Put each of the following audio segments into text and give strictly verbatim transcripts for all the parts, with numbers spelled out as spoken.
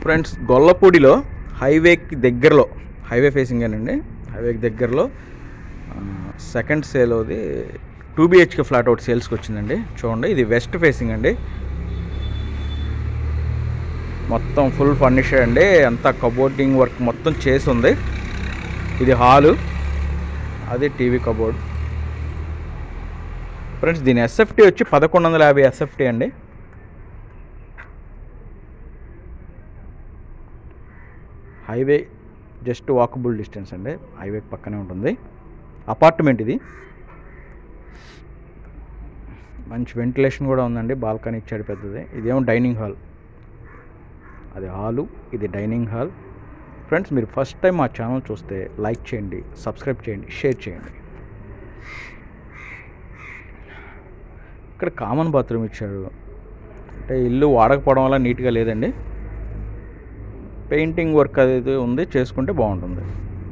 Friends గొల్లపూడిలో హైవేకి దగ్గరలో, highway facing అండి, హైవేకి దగ్గరలో సెకండ్ సేల్ అది టూ బిహెచ్కే ఫ్లాట్ ఒకటి సేల్స్కి వచ్చిందండి. చూడండి, ఇది వెస్ట్ ఫేసింగ్ అండి, మొత్తం ఫుల్ ఫర్నిష్డ్ అండి, అంతా కబోర్డింగ్ వర్క్ మొత్తం చేసి ఉంది. ఇది హాలు, అది టీవీ కబోర్డ్. ఫ్రెండ్స్ దీని ఎస్ఎఫ్టీ వచ్చి పదకొండు వందల యాభై ఎస్ఎఫ్టీ అండి. హైవే జస్ట్ వాకబుల్ డిస్టెన్స్ అండి, హైవే పక్కనే ఉంటుంది. అపార్ట్మెంట్ ఇది, మంచి వెంటిలేషన్ కూడా ఉందండి, బాల్కనీ ఇచ్చాడు పెద్దది. ఇదేమో డైనింగ్ హాల్, అది హాలు, ఇది డైనింగ్ హాల్. ఫ్రెండ్స్ మీరు ఫస్ట్ టైం మా ఛానల్ చూస్తే లైక్ చేయండి, సబ్స్క్రైబ్ చేయండి, షేర్ చేయండి. ఇక్కడ కామన్ బాత్రూమ్ ఇచ్చాడు, అంటే ఇల్లు వాడకపోవడం వల్ల నీట్గా లేదండి, పెయింటింగ్ వర్క్ అది ఉంది, చేసుకుంటే బాగుంటుంది.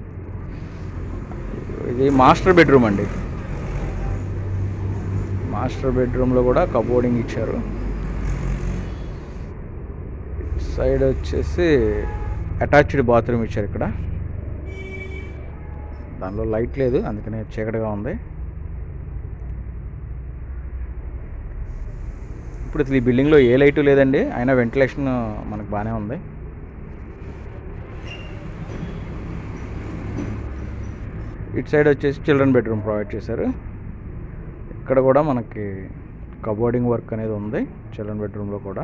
ఇది మాస్టర్ బెడ్రూమ్ అండి, మాస్టర్ బెడ్రూమ్లో కూడా కబోర్డింగ్ ఇచ్చారు. సైడ్ వచ్చేసి అటాచ్డ్ బాత్రూమ్ ఇచ్చారు. ఇక్కడ దానిలో లైట్ లేదు, అందుకనే చీకటిగా ఉంది. ఇప్పుడు ఈ బిల్డింగ్లో ఏ లైటు లేదండి, అయినా వెంటిలేషన్ మనకు బాగానే ఉంది. ఇటు సైడ్ వచ్చేసి చిల్డ్రన్ బెడ్రూమ్ ప్రొవైడ్ చేశారు. ఇక్కడ కూడా మనకి కబోర్డింగ్ వర్క్ అనేది ఉంది చిల్డ్రన్ బెడ్రూమ్లో కూడా.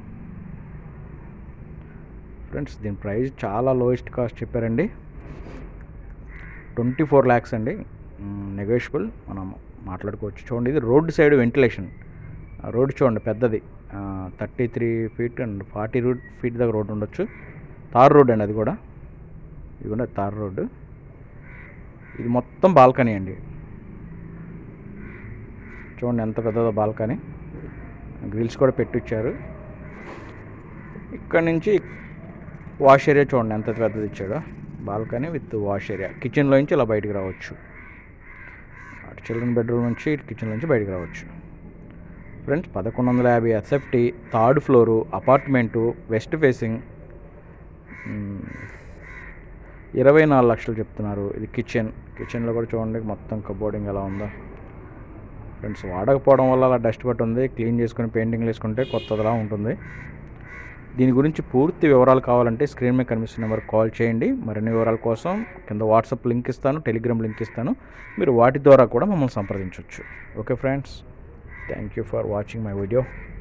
ఫ్రెండ్స్ దీని ప్రైస్ చాలా లోయెస్ట్ కాస్ట్ చెప్పారండి, ట్వంటీ ఫోర్ ల్యాక్స్ అండి, నెగోషియబుల్, మనం మాట్లాడుకోవచ్చు. చూడండి, ఇది రోడ్ సైడ్ వెంటిలేషన్, రోడ్ చూడండి పెద్దది, thirty three feet and forty route feet దగ్గర రోడ్ ఉండొచ్చు. తార్ రోడ్ అండి, అది కూడా ఇది కూడా తార్ రోడ్డు. ఇది మొత్తం బాల్కనీ అండి, చూడండి ఎంత పెద్దదో బాల్కనీ, గ్రిల్స్ కూడా పెట్టించారు. ఇక్కడ నుంచి వాష్ ఏరియా చూడండి ఎంత పెద్దది ఇచ్చాడో, బాల్కనీ విత్ వాష్ ఏరియా. కిచెన్లో నుంచి ఇలా బయటికి రావచ్చు, అటు చిల్డ్రన్ బెడ్రూమ్ నుంచి ఇటు కిచెన్ నుంచి బయటికి రావచ్చు. ఫ్రెండ్స్ పదకొండు వందల యాభై SFT, third floor, apartment, west facing, ఇరవై నాలుగు లక్షలు చెప్తున్నారు. ఇది కిచెన్, కిచెన్లో కూడా చూడండి మొత్తం కబోర్డింగ్ ఎలా ఉందో. ఫ్రెండ్స్ వాడకపోవడం వల్ల అలా డస్ట్ పట్టి ఉంది, క్లీన్ చేసుకుని పెయింటింగ్ వేసుకుంటే కొత్తదిలా ఉంటుంది. దీని గురించి పూర్తి వివరాలు కావాలంటే స్క్రీన్ మీద కనిపిస్తున్న నెంబర్కి కాల్ చేయండి. మరిన్ని వివరాల కోసం కింద వాట్సాప్ లింక్ ఇస్తాను, టెలిగ్రామ్ లింక్ ఇస్తాను, మీరు వాటి ద్వారా కూడా మమ్మల్ని సంప్రదించవచ్చు. Okay friends, thank you for watching my video.